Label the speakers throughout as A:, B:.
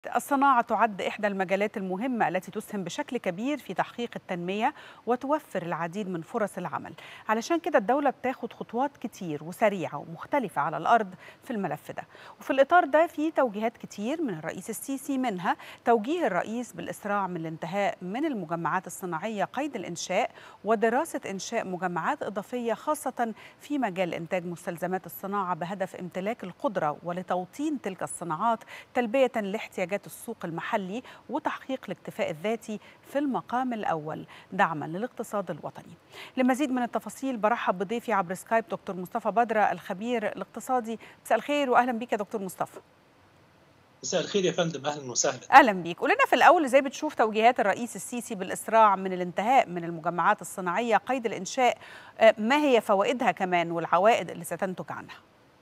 A: الصناعة تعد إحدى المجالات المهمة التي تسهم بشكل كبير في تحقيق التنمية وتوفر العديد من فرص العمل. علشان كده الدولة بتاخد خطوات كتير وسريعة ومختلفة على الأرض في الملف ده. وفي الإطار ده في توجيهات كتير من الرئيس السيسي، منها توجيه الرئيس بالإسراع من الانتهاء من المجمعات الصناعية قيد الإنشاء ودراسة إنشاء مجمعات إضافية خاصة في مجال إنتاج مستلزمات الصناعة بهدف امتلاك القدرة ولتوطين تلك الصناعات تلبية لاحتياجات السوق المحلي وتحقيق الاكتفاء الذاتي في المقام الأول دعما للاقتصاد الوطني. لمزيد من التفاصيل برحب بضيفي عبر سكايب دكتور مصطفى بدرة الخبير الاقتصادي. مساء الخير وأهلا بك يا دكتور مصطفى.
B: مساء الخير يا فندم، اهلا وسهلا.
A: اهلا بيك. قول لنا في الاول ازاي بتشوف توجيهات الرئيس السيسي بالاسراع من الانتهاء من المجمعات الصناعيه قيد الانشاء، ما هي فوائدها كمان والعوائد اللي ستنتج عنها؟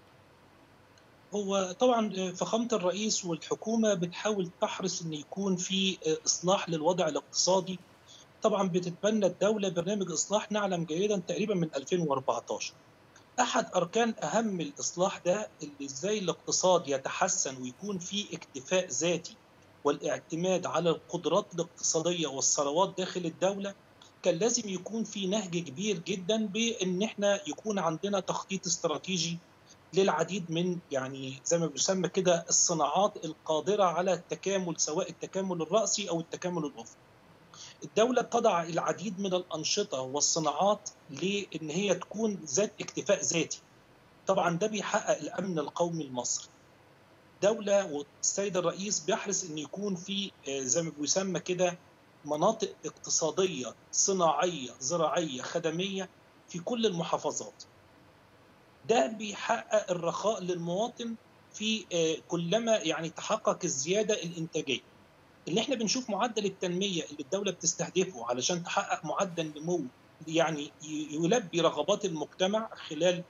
B: هو طبعا فخامة الرئيس والحكومة بتحاول تحرص ان يكون في اصلاح للوضع الاقتصادي. طبعا بتتبنى الدولة برنامج اصلاح نعلم جيدا تقريبا من 2014. احد اركان اهم الاصلاح ده اللي ازاي الاقتصاد يتحسن ويكون في اكتفاء ذاتي والاعتماد على القدرات الاقتصادية والثروات داخل الدولة. كان لازم يكون في نهج كبير جدا بان احنا يكون عندنا تخطيط استراتيجي للعديد من زي ما بيسمى كده الصناعات القادرة على التكامل، سواء التكامل الرأسي أو التكامل الأفقي. الدولة تضع العديد من الأنشطة والصناعات لأن هي تكون ذات اكتفاء ذاتي. طبعا ده بيحقق الأمن القومي المصري. دولة والسيد الرئيس بيحرص أن يكون في زي ما بيسمى كده مناطق اقتصادية صناعية زراعية خدمية في كل المحافظات. ده بيحقق الرخاء للمواطن في كلما تحقق الزيادة الإنتاجية. اللي احنا بنشوف معدل التنمية اللي الدولة بتستهدفه علشان تحقق معدل نمو يلبي رغبات المجتمع خلال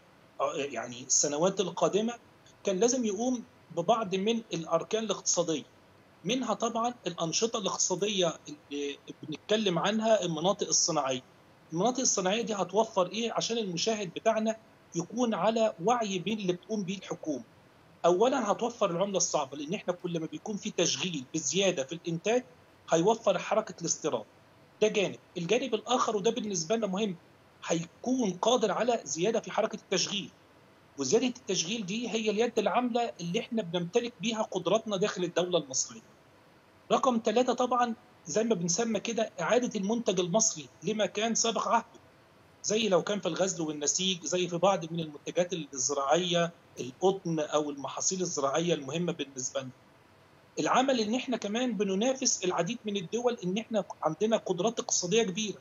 B: السنوات القادمة. كان لازم يقوم ببعض من الأركان الاقتصادية، منها طبعا الأنشطة الاقتصادية اللي بنتكلم عنها المناطق الصناعية. المناطق الصناعية دي هتوفر إيه عشان المشاهد بتاعنا يكون على وعي باللي بتقوم بيه الحكومة؟ أولا هتوفر العملة الصعبة، لأن احنا كل ما بيكون في تشغيل بزيادة في الإنتاج هيوفر حركة الاستيراد. ده جانب. الجانب الآخر وده بالنسبة لنا مهم، هيكون قادر على زيادة في حركة التشغيل، وزيادة التشغيل دي هي اليد العاملة اللي احنا بنمتلك بيها قدراتنا داخل الدولة المصرية. رقم ثلاثة طبعا زي ما بنسمى كده إعادة المنتج المصري لما كان سابق عهده، زي لو كان في الغزل والنسيج، زي في بعض من المنتجات الزراعية، القطن أو المحاصيل الزراعية المهمة بالنسبة لنا. العمل إن إحنا كمان بننافس العديد من الدول، إن إحنا عندنا قدرات اقتصادية كبيرة.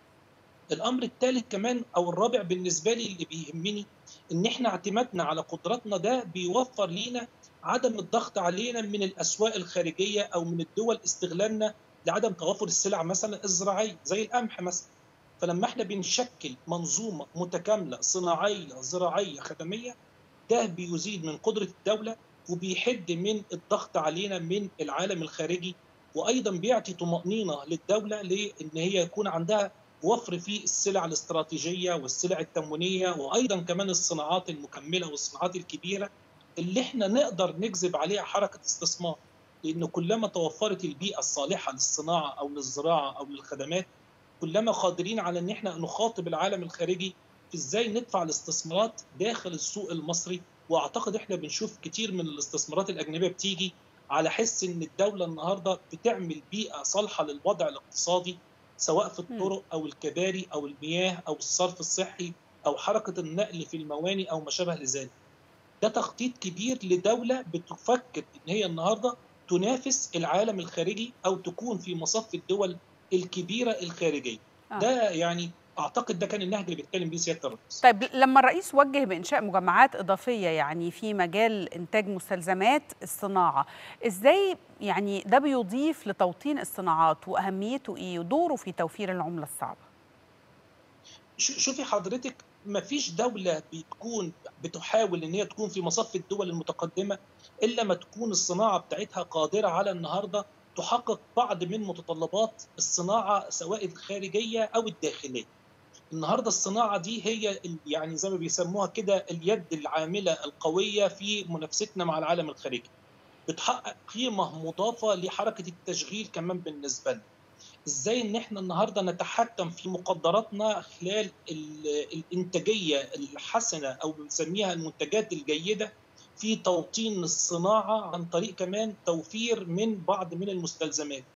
B: الأمر الثالث كمان أو الرابع بالنسبة لي اللي بيهمني، إن إحنا اعتمادنا على قدراتنا ده بيوفر لينا عدم الضغط علينا من الأسواق الخارجية أو من الدول استغلالنا لعدم توافر السلع مثلا الزراعية زي القمح مثلا. فلما احنا بنشكل منظومة متكاملة صناعية زراعية خدمية، ده بيزيد من قدرة الدولة وبيحد من الضغط علينا من العالم الخارجي، وأيضا بيعطي طمأنينة للدولة لأن هي يكون عندها وفر في السلع الاستراتيجية والسلع التموينية، وأيضا كمان الصناعات المكملة والصناعات الكبيرة اللي احنا نقدر نجذب عليها حركة استثمار. لأن كلما توفرت البيئة الصالحة للصناعة أو للزراعة أو للخدمات، كلما قادرين على ان احنا نخاطب العالم الخارجي في ازاي ندفع الاستثمارات داخل السوق المصري. واعتقد احنا بنشوف كتير من الاستثمارات الاجنبيه بتيجي على حس ان الدوله النهارده بتعمل بيئه صالحه للوضع الاقتصادي، سواء في الطرق او الكباري او المياه او الصرف الصحي او حركه النقل في الموانئ او ما شابه لذلك. ده تخطيط كبير لدوله بتفكر ان هي النهارده تنافس العالم الخارجي او تكون في مصف الدول الكبيره الخارجيه.
A: آه.
B: ده اعتقد ده كان النهج اللي بيتكلم بيه سياده الرئيس.
A: طيب لما الرئيس وجه بإنشاء مجمعات إضافية في مجال إنتاج مستلزمات الصناعة، إزاي ده بيضيف لتوطين الصناعات وأهميته إيه ودوره في توفير العملة الصعبة؟
B: شوفي حضرتك، ما فيش دوله بتكون بتحاول ان هي تكون في مصف الدول المتقدمه الا ما تكون الصناعه بتاعتها قادره على النهارده تحقق بعض من متطلبات الصناعه سواء الخارجيه او الداخليه. النهارده الصناعه دي هي زي ما بيسموها كده اليد العامله القويه في منافستنا مع العالم الخارجي. بتحقق قيمة مضافة لحركة التشغيل كمان بالنسبة لنا. ازاي ان احنا النهارده نتحكم في مقدراتنا خلال الانتاجيه الحسنه او بنسميها المنتجات الجيده في توطين الصناعه عن طريق كمان توفير من بعض من المستلزمات.